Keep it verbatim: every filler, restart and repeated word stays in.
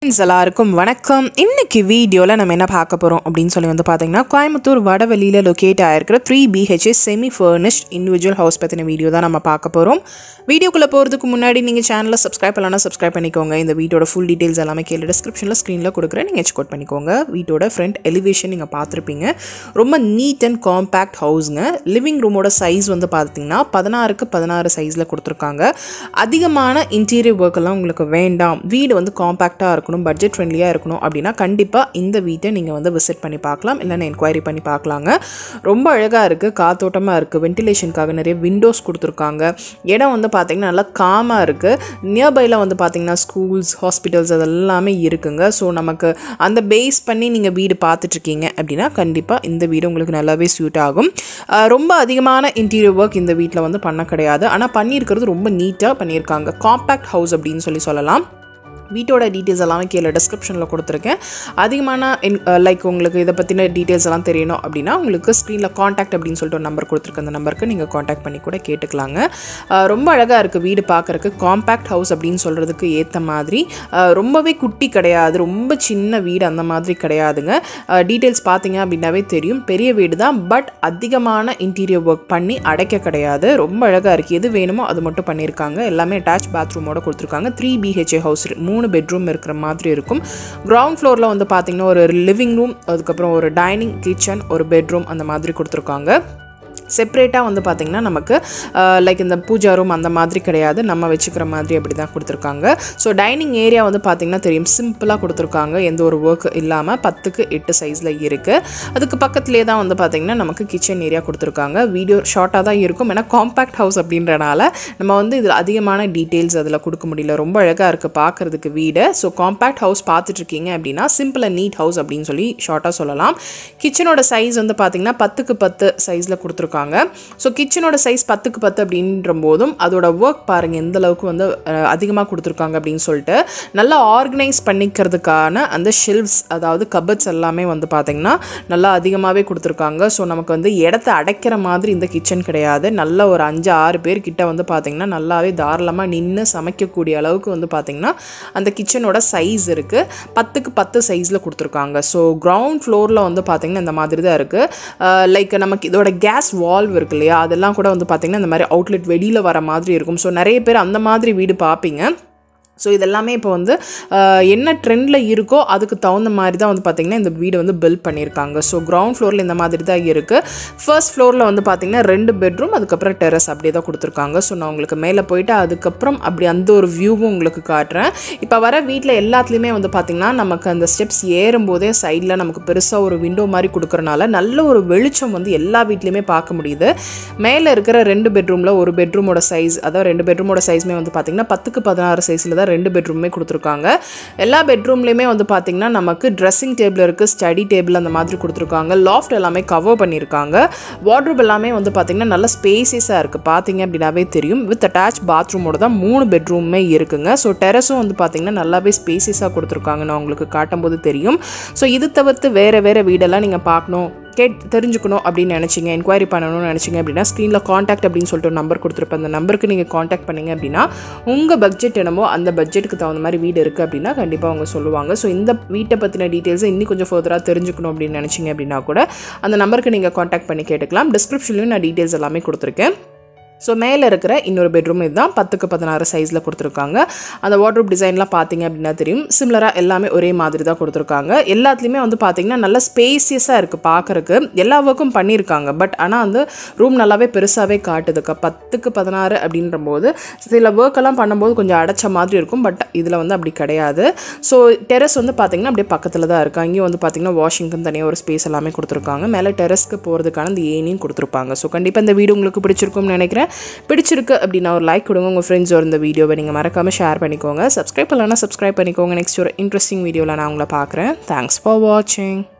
friends எல்லாருக்கும் வணக்கம். இன்னைக்கு வீடியோல நம்ம என்ன பார்க்க போறோம் அப்படினு சொல்லி வந்து பாத்தீங்கன்னா கோயம்புத்தூர் வடவெளியில லொகேட் ஆயிருக்கிற three B H K semi furnished individual house பத்தின வீடியோ தான் நம்ம பார்க்க போறோம். வீடியோக்குள்ள போறதுக்கு முன்னாடி நீங்க சேனலை சப்ஸ்கிரைப் பண்ணலனா சப்ஸ்கிரைப் பண்ணிக்கோங்க. இந்த வீடியோட ஃபுல் டீடைல்ஸ் எல்லாமே கீழ டிஸ்கிரிப்ஷன்ல ஸ்கிரீன்ல கொடுக்கிறேன். நீங்க செக் அவுட் பண்ணிக்கோங்க. வீட்டோட ஃப்ரண்ட் எலிவேஷன் நீங்க பார்த்திருப்பீங்க. ரொம்ப நீட் அண்ட் காம்பாக்ட் ஹவுஸ்ங்க. லிவிங் ரூமோட சைஸ் வந்து பாத்தீங்கன்னா பதினாறுக்கு பதினாறு சைஸ்ல கொடுத்திருக்காங்க. அதிகமான இன்டீரியர் வர்க் எல்லாம் உங்களுக்கு வேண்டாம், வீடு வந்து காம்பாக்டாக இருக்கணும், பட்ஜெட் ஃப்ரெண்ட்லியாக இருக்கணும் அப்படின்னா கண்டிப்பாக இந்த வீட்டை நீங்கள் வந்து விசிட் பண்ணி பார்க்கலாம், இல்லைன்னா என்கொயரி பண்ணி பார்க்கலாங்க. ரொம்ப அழகாக இருக்குது, காத்தோட்டமாக இருக்குது, வென்டிலேஷனுக்காக நிறைய விண்டோஸ் கொடுத்துருக்காங்க. இடம் வந்து பார்த்திங்கன்னா நல்லா காமாக இருக்குது. நியர்பையில் வந்து பார்த்திங்கன்னா ஸ்கூல்ஸ், ஹாஸ்பிட்டல்ஸ் அதெல்லாமே இருக்குங்க. ஸோ நமக்கு அந்த பேஸ் பண்ணி நீங்கள் வீடு பார்த்துட்ருக்கீங்க அப்படின்னா கண்டிப்பாக இந்த வீடு உங்களுக்கு நல்லாவே சூட் ஆகும். ரொம்ப அதிகமான இன்டீரியர் ஒர்க் இந்த வீட்டில் வந்து பண்ண கிடையாது, ஆனால் பண்ணியிருக்கிறது ரொம்ப நீட்டாக பண்ணியிருக்காங்க. காம்பாக்ட் ஹவுஸ் அப்படின்னு சொல்லி சொல்லலாம். வீட்டோட டீட்டெயில்ஸ் எல்லாமே கீழே டிஸ்கிரிப்ஷனில் கொடுத்துருக்கேன். அதிகமான லைக் உங்களுக்கு இதை பற்றின டீட்டெயில்ஸ் எல்லாம் தெரியணும் அப்படின்னா உங்களுக்கு ஸ்க்ரீனில் காண்டாக்ட் அப்படின்னு சொல்லிட்டு ஒரு நம்பர் கொடுத்துருக்க, அந்த நம்பருக்கு நீங்கள் காண்டாக்ட் பண்ணி கூட கேட்டுக்கலாங்க. ரொம்ப அழகாக இருக்குது வீடு பார்க்குறக்கு. காம்பாக்ட் ஹவுஸ் அப்படின்னு சொல்கிறதுக்கு ஏற்ற மாதிரி ரொம்பவே குட்டி கிடையாது, ரொம்ப சின்ன வீடு அந்த மாதிரி கிடையாதுங்க. டீட்டெயில்ஸ் பார்த்தீங்க அப்படின்னாவே தெரியும், பெரிய வீடு தான், பட் அதிகமான இன்டீரியர் ஒர்க் பண்ணி அடைக்க கிடையாது. ரொம்ப அழகாக இருக்குது. எது வேணுமோ அது மட்டும் பண்ணியிருக்காங்க. எல்லாமே அட்டாச் பாத்ரூமோட கொடுத்துருக்காங்க. த்ரீ பிஹெச்ஏ ஹவுஸ், மூணு பெட்ரூம் இருக்கிற மாதிரி இருக்கும். கிரவுண்ட் ஃப்ளோரில் வந்து பார்த்தீங்கன்னா ஒரு லிவிங் ரூம், அதுக்கப்புறம் ஒரு டைனிங், கிச்சன், ஒரு பெட்ரூம் அந்த மாதிரி கொடுத்துருக்காங்க. செப்ரேட்டாக வந்து பார்த்திங்கன்னா நமக்கு லைக் இந்த பூஜா ரூம் அந்த மாதிரி கிடையாது, நம்ம வச்சுக்கிற மாதிரி அப்படி தான் கொடுத்துருக்காங்க. ஸோ டைனிங் ஏரியா வந்து பார்த்திங்கன்னா தெரியும், சிம்பிளாக கொடுத்துருக்காங்க, எந்த ஒரு ஒர்க் இல்லாமல் பத்துக்கு எட்டு சைஸில் இருக்குது. அதுக்கு பக்கத்துலேயே தான் வந்து பார்த்திங்கன்னா நமக்கு கிச்சன் ஏரியா கொடுத்துருக்காங்க. வீடியோ ஷார்ட்டாக தான் இருக்கும், ஏன்னா காம்பாக்ட் ஹவுஸ் அப்படின்றனால நம்ம வந்து இதில் அதிகமான டீட்டெயில்ஸ் அதில் கொடுக்க முடியல. ரொம்ப அழகாக இருக்குது பார்க்குறதுக்கு வீடு. ஸோ காம்பாக்ட் ஹவுஸ் பார்த்துட்ருக்கீங்க அப்படின்னா சிம்பிள் அண்ட் நீட் ஹவுஸ் அப்படின்னு சொல்லி ஷார்ட்டாக சொல்லலாம். கிச்சனோட சைஸ் வந்து பார்த்திங்கன்னா பத்துக்கு பத்து சைஸில் கொடுத்துருக்காங்க. ஸோ கிச்சனோட சைஸ் பத்துக்கு பத்து அப்படின்ற போதும் அதோட ஒர்க் பாருங்கள் எந்த அளவுக்கு வந்து அதிகமாக கொடுத்துருக்காங்க அப்படின்னு சொல்லிட்டு. நல்லா ஆர்கனைஸ் பண்ணிக்கிறதுக்கான அந்த ஷெல்ஃப்ஸ், அதாவது கபட்ஸ் எல்லாமே வந்து பார்த்திங்கன்னா நல்லா அதிகமாகவே கொடுத்துருக்காங்க. ஸோ நமக்கு வந்து இடத்த அடைக்கிற மாதிரி இந்த கிச்சன் கிடையாது. நல்ல ஒரு அஞ்சு ஆறு பேர் கிட்ட வந்து பார்த்திங்கன்னா நல்லாவே தாராளமாக நின்று சமைக்கக்கூடிய அளவுக்கு வந்து பார்த்திங்கன்னா அந்த கிச்சனோட சைஸ் இருக்குது. பத்துக்கு பத்து சைஸில் கொடுத்துருக்காங்க. ஸோ கிரவுண்ட் ஃப்ளோரில் வந்து பார்த்திங்கன்னா இந்த மாதிரி தான் இருக்குது. லைக் நமக்கு இதோட கேஸ் வால்வ் இருக்கு இல்லையா, அதெல்லாம் கூட வந்து பார்த்திங்கன்னா இந்த மாதிரி அவுட்லெட் வெளியில் வர மாதிரி இருக்கும். ஸோ நிறைய பேர் அந்த மாதிரி வீடு பார்ப்பீங்க. ஸோ இதெல்லாமே இப்போ வந்து என்ன ட்ரெண்டில் இருக்கோ அதுக்கு தகுந்த மாதிரி தான் வந்து பார்த்திங்கன்னா இந்த வீடு வந்து பில்ட் பண்ணியிருக்காங்க. ஸோ கிரவுண்ட் ஃப்ளோரில் இந்த மாதிரி தான் இருக்குது. ஃபர்ஸ்ட் ஃப்ளோரில் வந்து பார்த்திங்கன்னா ரெண்டு பெட்ரூம், அதுக்கப்புறம் டெரஸ் அப்படியே தான் கொடுத்துருக்காங்க. ஸோ நான் உங்களுக்கு மேலே போயிட்டு அதுக்கப்புறம் அப்படி அந்த ஒரு வியூவும் உங்களுக்கு காட்டுறேன். இப்போ வர வீட்டில் எல்லாத்துலேயுமே வந்து பார்த்திங்கன்னா நமக்கு அந்த ஸ்டெப்ஸ் ஏறும்போதே சைடில் நமக்கு பெருசாக ஒரு விண்டோ மாதிரி கொடுக்குறனால நல்ல ஒரு வெளிச்சம் வந்து எல்லா வீட்லேயுமே பார்க்க முடியுது. மேலே இருக்கிற ரெண்டு பெட்ரூமில் ஒரு பெட்ரூமோட சைஸ், அதாவது ரெண்டு பெட்ரூமோட சைஸுமே வந்து பார்த்திங்கன்னா பத்துக்கு பதினாறு சைஸில் தான் ரெண்டு பெட்ரூமே கொடுத்துருக்காங்க. எல்லா பெட்ரூம்லையுமே வந்து பார்த்திங்கன்னா நமக்கு ட்ரெஸ்ஸிங் டேபிள் இருக்குது, ஸ்டடி டேபிள் அந்த மாதிரி கொடுத்துருக்காங்க. லாஃப்ட் எல்லாமே கவர் பண்ணியிருக்காங்க. வார்ட்ரோப் எல்லாமே வந்து பார்த்திங்கன்னா நல்ல ஸ்பேசியஸாக இருக்குது, பார்த்திங்க அப்படின்னாவே தெரியும். வித் அட்டாச் பாத்ரூமோட தான் மூணு பெட்ரூமே இருக்குங்க. ஸோ டெரஸும் வந்து பார்த்திங்கன்னா நல்லாவே ஸ்பேசியஸாக கொடுத்துருக்காங்க, நான் உங்களுக்கு காட்டும்போது தெரியும். ஸோ இது தவிர்த்து வேறு வேறு வீடெல்லாம் நீங்கள் பார்க்கணும், கேட் தெரிஞ்சுக்கணும் அப்படின்னு நினச்சிங்க, என்கொயரி பண்ணணும்னு நினச்சிங்க அப்படின்னா ஸ்க்ரீனில் காண்டாக்ட் அப்படின்னு சொல்லிட்டு ஒரு நம்பர் கொடுத்துருப்பேன். அந்த நம்பருக்கு நீங்கள் காண்டாக்ட் பண்ணிங்க அப்படின்னா உங்கள் பட்ஜெட் என்னமோ அந்த பட்ஜெட்டுக்கு தகுந்த மாதிரி வீடு இருக்குது அப்படின்னா கண்டிப்பாக அவங்க சொல்லுவாங்க. ஸோ இந்த வீட்டை பற்றின டீட்டெயில்ஸை இன்னும் கொஞ்சம் ஃபர்தராக தெரிஞ்சுக்கணும் அப்படின்னு நினச்சிங்க அப்படின்னா கூட அந்த நம்பருக்கு நீங்கள் காண்டாக்ட் பண்ணி கேட்டுக்கலாம். டிஸ்கிரிப்ஷன்லையும் நான் டீட்டெயில்ஸ் எல்லாமே கொடுத்துருக்கேன். ஸோ மேலே இருக்கிற இன்னொரு பெட்ரூம் இதுதான், பத்துக்கு பதினாறு சைஸில் கொடுத்துருக்காங்க. அந்த வார்ட்ரோப் டிசைன்லாம் பார்த்தீங்க அப்படின்னா தெரியும், சிமிலராக எல்லாமே ஒரே மாதிரி தான் கொடுத்துருக்காங்க. எல்லாத்துலேயுமே வந்து பார்த்திங்கன்னா நல்ல ஸ்பேசியஸாக இருக்குது பார்க்குறக்கு. எல்லா ஒர்க்கும் பண்ணியிருக்காங்க, பட் ஆனால் அந்த ரூம் நல்லாவே பெருசாகவே காட்டுதுக்கா. பத்துக்கு பதினாறு அப்படின்ற போது சில ஒர்க்கெல்லாம் பண்ணும்போது கொஞ்சம் அடைச்ச மாதிரி இருக்கும், பட் இதில் வந்து அப்படி கிடையாது. ஸோ டெரஸ் வந்து பார்த்திங்கன்னா அப்படியே பக்கத்தில் தான் இருக்குது. அங்கேயும் வந்து பார்த்திங்கன்னா வாஷிங்க்குன்னு தனியாக ஒரு ஸ்பேஸ் எல்லாமே கொடுத்துருக்காங்க. மேலே டெரஸ்க்கு போகிறதுக்கான இந்த ஏனியும் கொடுத்துருப்பாங்க. ஸோ கண்டிப்பாக இந்த வீடு உங்களுக்கு பிடிச்சிருக்கும்னு நினைக்கிறேன். பிடிச்சிருக்கு அப்படின்னா ஒரு லைக் கொடுங்க. உங்கள் ஃப்ரெண்ட்ஸோட இந்த வீடியோவை நீங்கள் மறக்காமல் ஷேர் பண்ணிக்கோங்க. சப்ஸ்கிரைப் பண்ணலன்னா சப்ஸ்கிரைப் பண்ணிக்கோங்க. நெக்ஸ்ட் ஒரு இன்ட்ரெஸ்டிங் வீடியோவில் நான் உங்களை பார்க்குறேன். தேங்க்ஸ் ஃபார் வாட்சிங்.